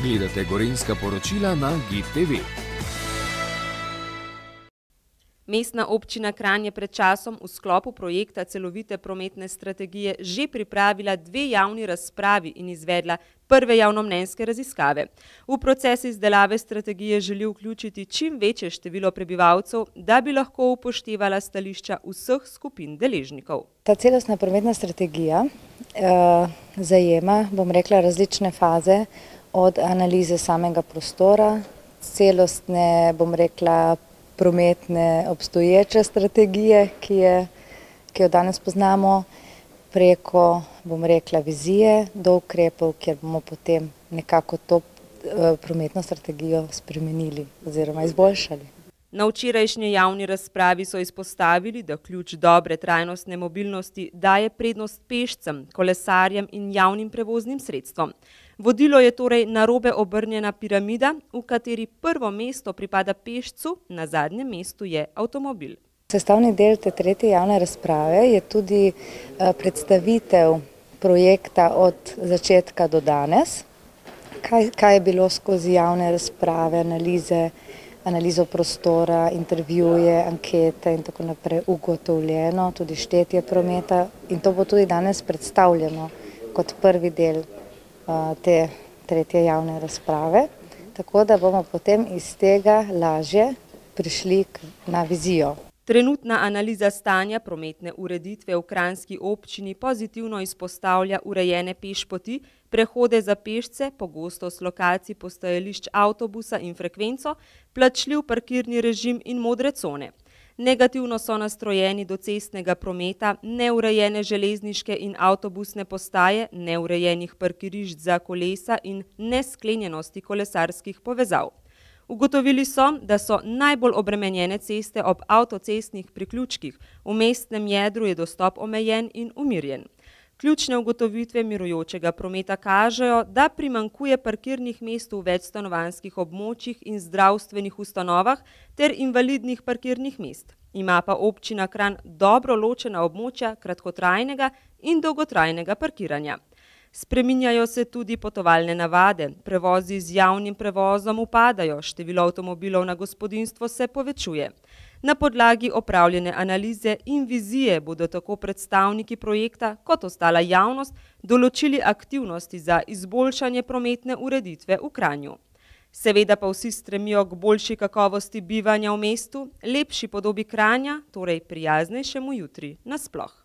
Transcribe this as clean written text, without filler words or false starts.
Gledate gorenjska poročila na GID TV. Mestna občina Kranj je pred časom v sklopu projekta celovite prometne strategije že pripravila 2 javni razpravi in izvedla prve javnomnenjske raziskave. V proces izdelave strategije želi vključiti čim večje število prebivalcev, da bi lahko upoštevala stališča vseh skupin deležnikov. Ta celostna prometna strategija zajema, različne faze od analize samega prostora, celostne, prometne obstoječe strategije, ki jo danes poznamo, preko, vizije do ukrepov, kjer bomo potem nekako to prometno strategijo spremenili oziroma izboljšali. Na včerajšnji javni razpravi so izpostavili, da ključ dobre trajnostne mobilnosti daje prednost pešcem, kolesarjem in javnim prevoznim sredstvom. Vodilo je torej narobe obrnjena piramida, v kateri prvo mesto pripada pešcu, na zadnjem mestu je avtomobil. Sestavni del te tretje javne razprave je tudi predstavitev projekta od začetka do danes, kaj je bilo skozi javne razprave, analizo prostora, intervjuje, ankete in tako naprej ugotovljeno, tudi štetje prometa, in to bo tudi danes predstavljeno kot prvi del te tretje javne razprave, tako da bomo potem iz tega lažje prišli na vizijo. Trenutna analiza stanja prometne ureditve v Kranjski občini pozitivno izpostavlja urejene pešpoti, prehode za pešce, pogostost lokacij postajališč avtobusa in frekvenco, plačljiv parkirni režim in modre cone. Negativno so nastrojeni do cestnega prometa, neurejene železniške in avtobusne postaje, neurejenih parkirišč za kolesa in nesklenjenosti kolesarskih povezav. Ugotovili so, da so najbolj obremenjene ceste ob avtocestnih priključkih, v mestnem jedru je dostop omejen in umirjen. Ključne ugotovitve mirujočega prometa kažejo, da primanjkuje parkirnih mest v večstanovanjskih območjih in zdravstvenih ustanovah ter invalidnih parkirnih mest. Ima pa občina Kranj dobro ločena območja kratkotrajnega in dolgotrajnega parkiranja. Spreminjajo se tudi potovalne navade, prevozi z javnim prevozom upadajo, število avtomobilov na gospodinjstvo se povečuje. Na podlagi opravljene analize in vizije bodo tako predstavniki projekta kot ostala javnost določili aktivnosti za izboljšanje prometne ureditve v Kranju. Seveda pa vsi stremijo k boljši kakovosti bivanja v mestu, lepši podobi Kranja, torej prijaznejšemu jutri nasploh.